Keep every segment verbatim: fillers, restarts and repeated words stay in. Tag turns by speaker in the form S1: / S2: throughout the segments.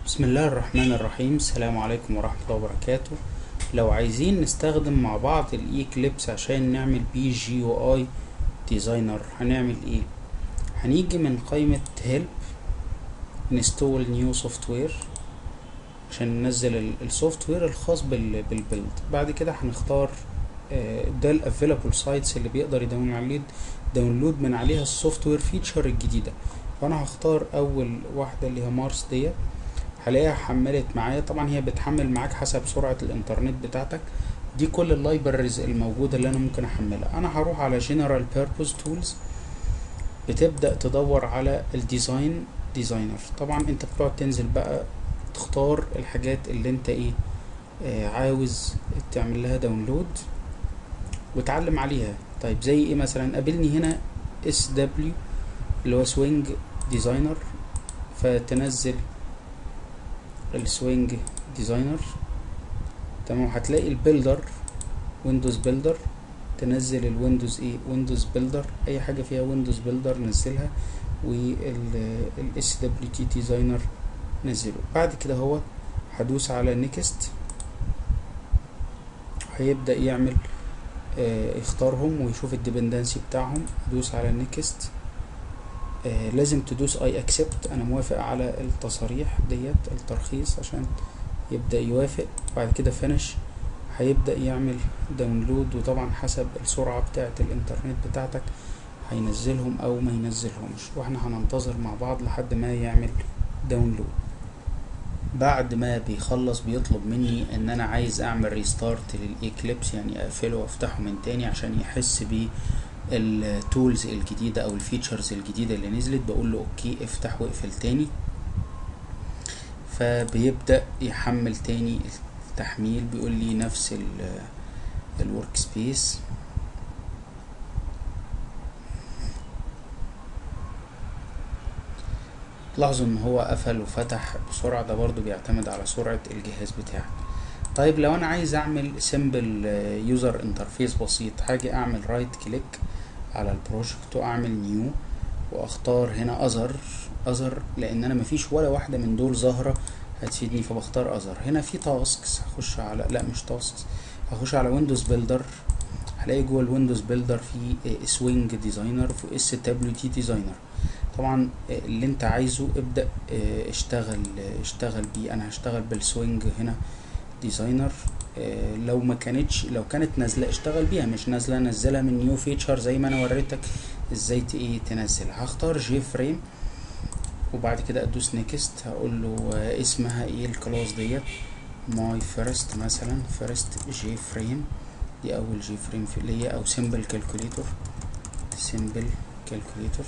S1: بسم الله الرحمن الرحيم. السلام عليكم ورحمة الله وبركاته. لو عايزين نستخدم مع بعض الايكليبس عشان نعمل بيه جي او اي ديزاينر هنعمل ايه؟ هنيجي من قائمة هيلب نستول نيو سوفت وير عشان ننزل السوفت وير الخاص بالبيلد. بعد كده هنختار ده الافيلابل سايتس اللي بيقدر يدون عليه داونلود من عليها السوفت وير فيتشر الجديدة. فانا هختار اول واحدة اللي هي مارس ديت، هلاقيها حملت معايا. طبعا هي بتحمل معاك حسب سرعة الانترنت بتاعتك. دي كل اللايبرز الموجودة اللي انا ممكن احملها. انا هروح على جنرال بيربوز تولز، بتبدأ تدور على الديزاين ديزاينر. طبعا انت بتقعد تنزل بقى تختار الحاجات اللي انت ايه آه عاوز تعمل لها داونلود وتعلم عليها. طيب زي ايه مثلا؟ قابلني هنا اس دبليو اللي هو سوينج ديزاينر، فتنزل السوينج ديزاينر. تمام. هتلاقي البيلدر ويندوز بيلدر، تنزل الويندوز ايه ويندوز بيلدر، اي حاجه فيها ويندوز بيلدر نزلها، والاس دبليو تي ديزاينر نزله. بعد كده هو هدوس على نيكست، هيبدا يعمل آه يختارهم ويشوف الديبندنسي بتاعهم. ادوس على نيكست. آه لازم تدوس اي اكسبت، انا موافق على التصاريح ديت الترخيص عشان يبدأ يوافق. بعد كده فينش، هيبدأ يعمل داونلود، وطبعا حسب السرعة بتاعة الانترنت بتاعتك هينزلهم او ما ينزلهمش، واحنا هننتظر مع بعض لحد ما يعمل داونلود. بعد ما بيخلص بيطلب مني ان انا عايز اعمل ريستارت للايكليبس، يعني اقفله وافتحه من تاني عشان يحس بالتولز الجديدة او الفيتشرز الجديدة اللي نزلت. بقول له اوكي افتح واقفل تاني، فبيبدأ يحمل تاني التحميل. بيقول لي نفس الورك سبيس. لاحظوا ان هو قفل وفتح بسرعة، ده برضو بيعتمد على سرعة الجهاز بتاعك. طيب لو انا عايز اعمل سيمبل يوزر انترفيس بسيط، هاجي اعمل رايت كليك على البروجكت واعمل نيو، واختار هنا اذر اذر لان انا مفيش ولا واحدة من دول ظاهرة هتفيدني، فبختار اذر. هنا في تاسكس، هخش على لا مش تاسكس، هخش على ويندوز بيلدر. هلاقي جوه الويندوز بيلدر في سوينج ديزاينر وفي اس دبليو تي ديزاينر. طبعا اللي انت عايزه ابدأ اشتغل اشتغل بيه. انا هشتغل بالسوينج هنا ديزاينر. لو ما كانتش لو كانت نازله اشتغل بيها، مش نازله نزلها من نيو فيتشر زي ما انا وريتك ازاي ايه تنزلها. هختار جي فريم وبعد كده ادوس نيكست. هقول له اسمها ايه الكلاس ديت، ماي فيرست مثلا، فيرست جي فريم، دي اول جي فريم في اللي هي، او سيمبل كالكوليتور سيمبل كالكوليتور.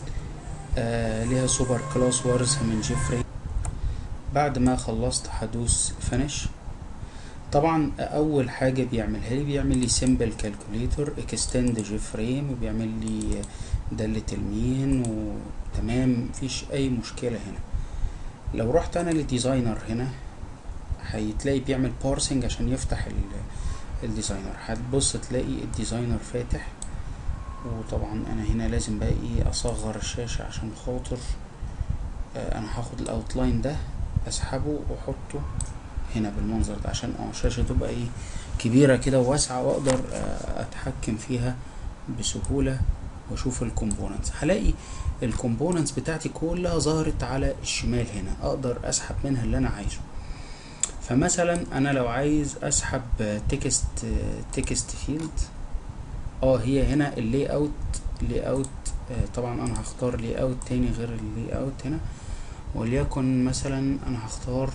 S1: آه ليها سوبر كلاس وارثها من جي فريم. بعد ما خلصت هدوس فينش. طبعا اول حاجه بيعملها لي بيعمل لي سيمبل كالكوليتور اكستند جي فريم، وبيعمل لي داله المين وتمام، مفيش اي مشكله هنا. لو رحت انا للديزاينر هنا هيتلاقي بيعمل بارسنج عشان يفتح الديزاينر. هتبص تلاقي الديزاينر فاتح، وطبعا انا هنا لازم بقى ايه اصغر الشاشه عشان خاطر آه انا هاخد الاوتلاين ده اسحبه واحطه هنا بالمنظر ده عشان اه الشاشه تبقى ايه كبيره كده وواسعه، واقدر آه اتحكم فيها بسهوله واشوف الكومبوننتس. هلاقي الكومبوننتس بتاعتي كلها ظهرت على الشمال هنا، اقدر اسحب منها اللي انا عايزه. فمثلا انا لو عايز اسحب تكست تكست فيلد، اه هي هنا اللي اوت لي اوت. آه طبعا انا هختار لي اوت تاني غير اللي اوت هنا، وليكن مثلا انا هختار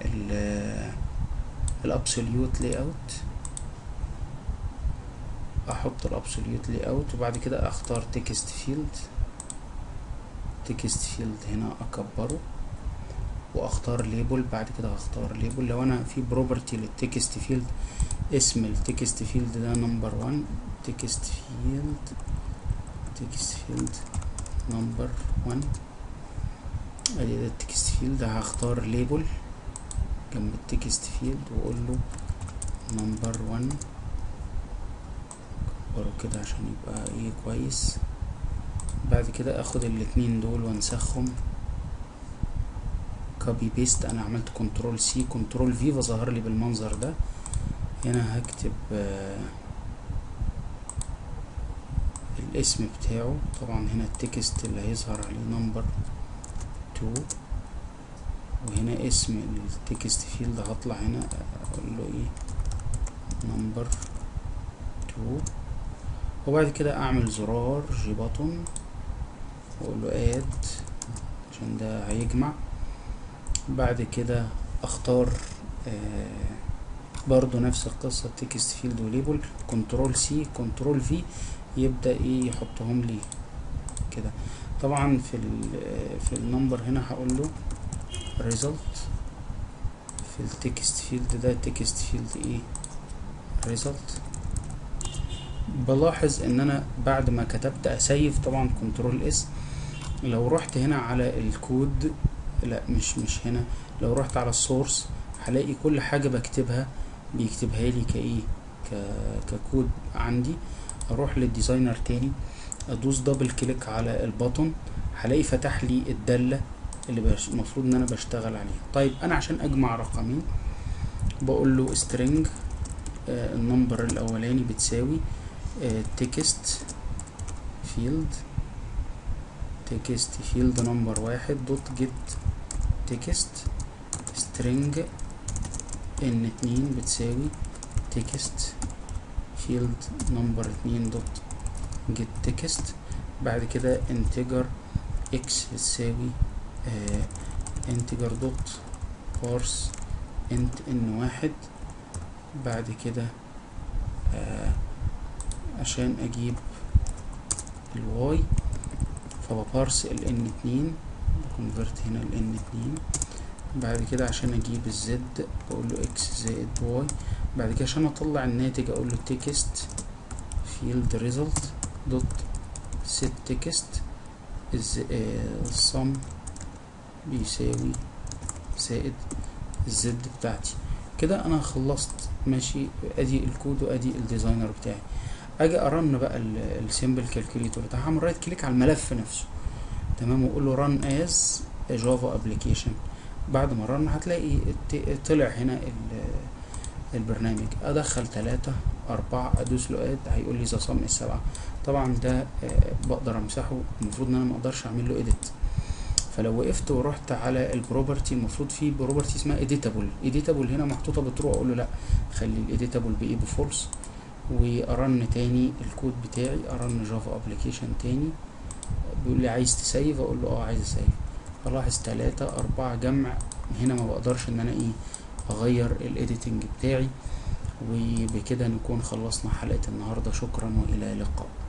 S1: الابسوليوت لي اوت. احط الابسوليوت لي اوت وبعد كده اختار تكست فيلد. تكست فيلد هنا اكبره واختار ليبل. بعد كده هختار ليبل. لو انا في بروبرتي للتكست فيلد، اسم التكست فيلد ده نمبر وان، تكست فيلد تكست فيلد نمبر وان. ادي ده التكست فيلد. هختار ليبل جنب التكست فيلد واقول له نمبر وان كده عشان يبقى ايه كويس. بعد كده اخد الاتنين دول وانسخهم كوبي بيست، انا عملت كنترول سي كنترول في فظهر لي بالمنظر ده. هنا هكتب آه الاسم بتاعه، طبعا هنا التكست اللي هيظهر عليه نمبر تو، وهنا اسم التكست فيلد هطلع هنا اقول له ايه نمبر تو، وبعد كده اعمل زرار جي بutton واقول له اد عشان ده هيجمع. بعد كده اختار آه برضو نفس القصة تكست فيلد وليبل، كنترول سي كنترول في يبدأ ايه يحطهم لي كده. طبعا في ال في النمبر هنا هقول له result، في التكست فيلد ده تكست فيلد ايه result. بلاحظ ان انا بعد ما كتبت اسيف طبعا كنترول اس، لو رحت هنا على الكود، لا مش مش هنا، لو رحت على السورس هلاقي كل حاجة بكتبها بيكتبها لي كايه ككود عندي. اروح للديزاينر تاني، ادوس دبل كليك على البطن، هلاقي فتح لي الدالة اللي المفروض ان انا بشتغل عليها. طيب انا عشان اجمع رقمين بقول له string آه النمبر الاولاني بتساوي تكست فيلد تكست فيلد نمبر واحد دوت جيت تكست string ان اتنين بتساوي تكست فيلد نمبر اتنين دوت جيت تكست. بعد كده انتجر اكس بتساوي آه انتجر دوت بارس انت ان واحد. بعد كده آه عشان اجيب الواي فببارس ال ان اتنين بكونفرت هنا ال ان اتنين. بعد كده عشان اجيب الزد بقول له اكس زائد واي. بعد كده عشان اطلع الناتج اقول له تكست فيلد ريزلت دوت set text الصم بيساوي زائد الزد بتاعتي. كده انا خلصت ماشي، ادي الكود وادي الديزاينر بتاعي. اجي ارن بقى السيمبل كالكوليتور ده، هعمل رايت كليك على الملف نفسه تمام واقول له run as جافا ابلكيشن. بعد ما رن هتلاقي طلع هنا البرنامج. ادخل تلاتة اربعة ادوس له اد هيقول لي ذا صم السبعة. طبعا ده بقدر امسحه، المفروض ان انا ما اقدرش اعمل له اديت. فلو وقفت ورحت على البروبرتي، المفروض في بروبرتي اسمها اديتابل، اديتابل هنا محطوطه بترو، اقول له لا خلي الاديتابل بايه بفولس، وارن تاني الكود بتاعي، ارن جافا ابلكيشن تاني. بيقول لي عايز تسيف، اقول له اه عايز اسيف. الاحظ تلاتة اربعة جمع، هنا ما بقدرش ان انا ايه اغير الايديتنج بتاعي. وبكده نكون خلصنا حلقة النهاردة، شكرا والى اللقاء.